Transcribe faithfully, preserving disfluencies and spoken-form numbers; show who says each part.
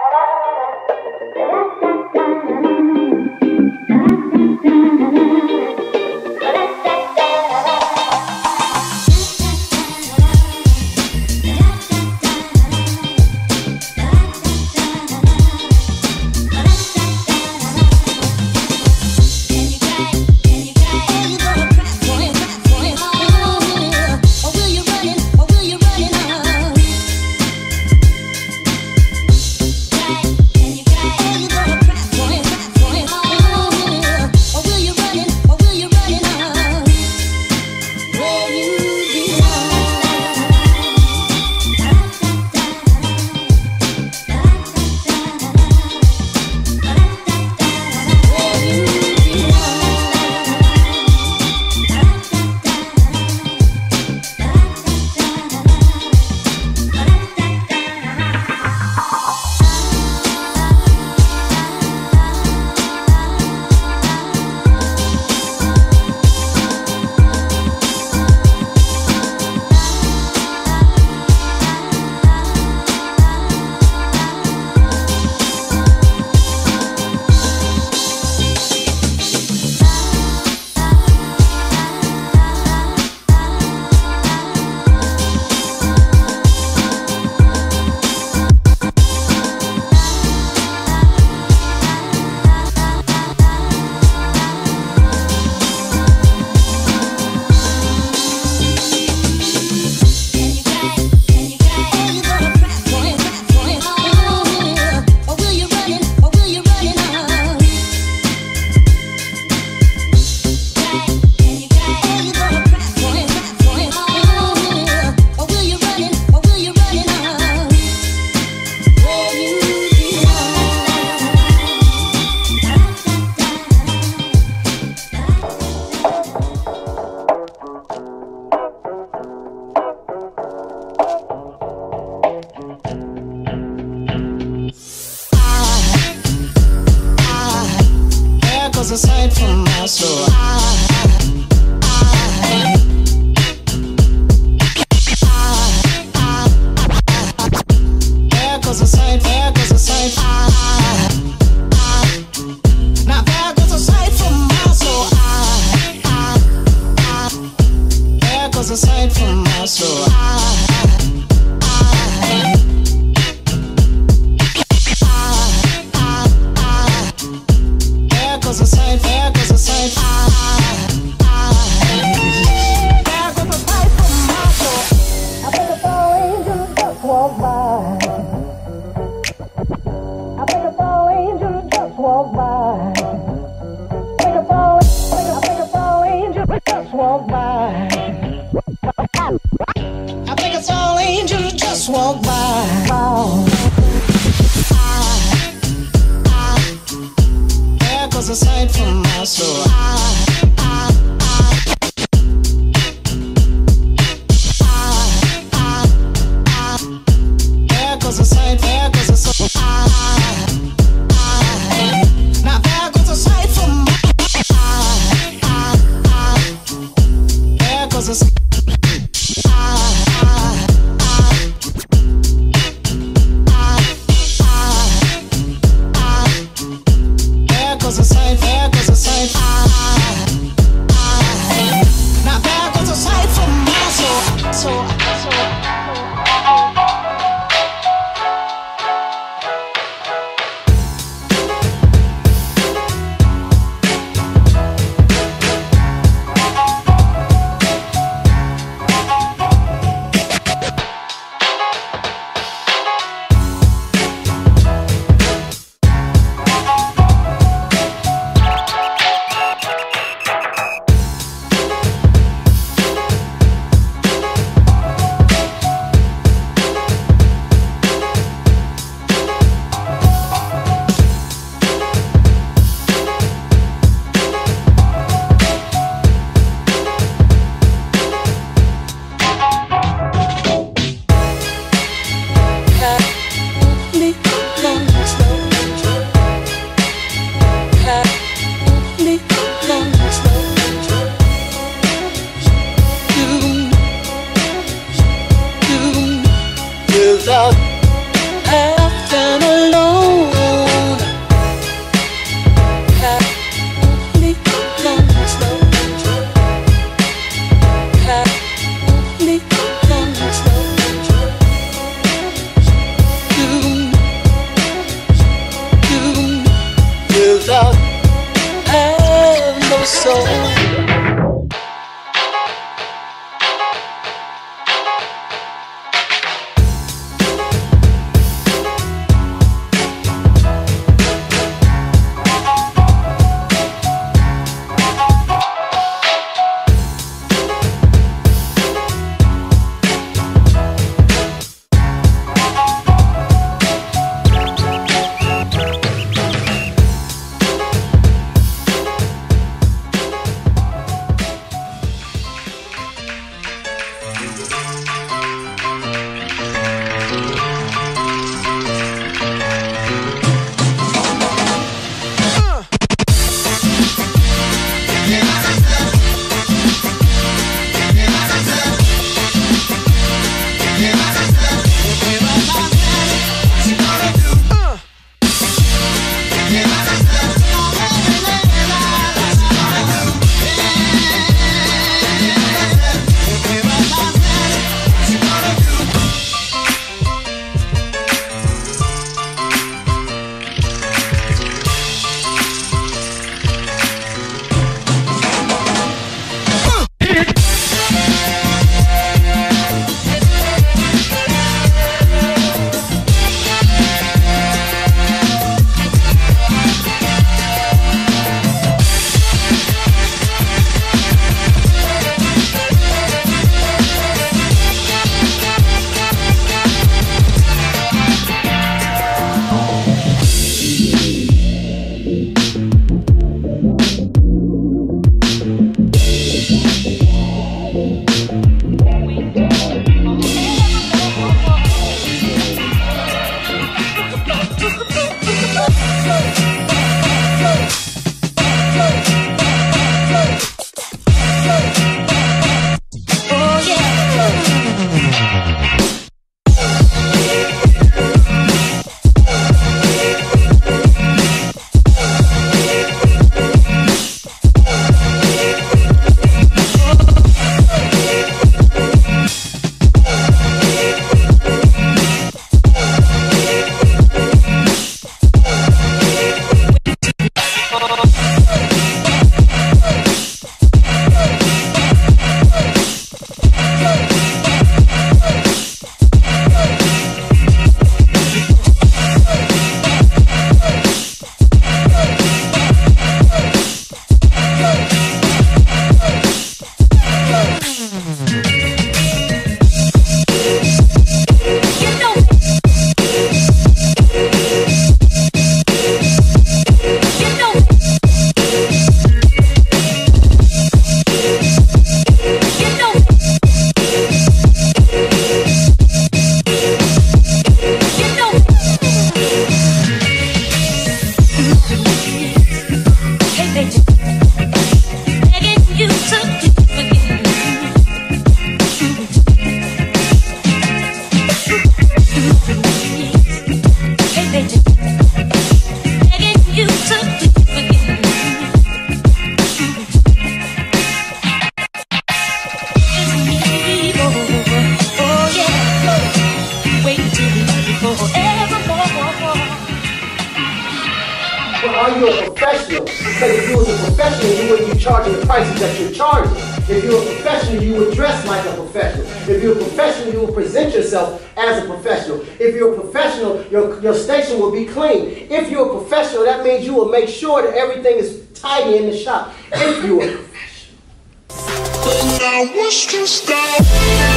Speaker 1: was a sight from my soul. I, I, I, there goes a sight, there goes a sight. I, I, now there goes a sight from my soul. I, I, I, there goes a sight from my soul. I, I, there goes a sight, there goes a sight. I, I, there goes a sight from my soul. I think a fall angel just walked by. I think a fall angel just walked by. I think a fall, I think a fall angel just walked by. I think a fall angel just walked by. Oh. There goes a sight from my soul. I, I, I, I, I, there goes a sight, there goes a sight. I, I, now there goes a sight from my I, I, I, there goes a sight. There goes a sight, there goes a sight. I, I, now there goes a sight from my soul. So, so, soul.
Speaker 2: Are you a professional? Because if you was a professional, you wouldn't be charging the prices that you're charging. If you're a professional, you would dress like a professional. If you're a professional, you will present yourself as a professional. If you're a professional, your, your station will be clean. If you're a professional, that means you will make sure that everything is tidy in the shop. If you're a professional.
Speaker 3: But now what's to stop?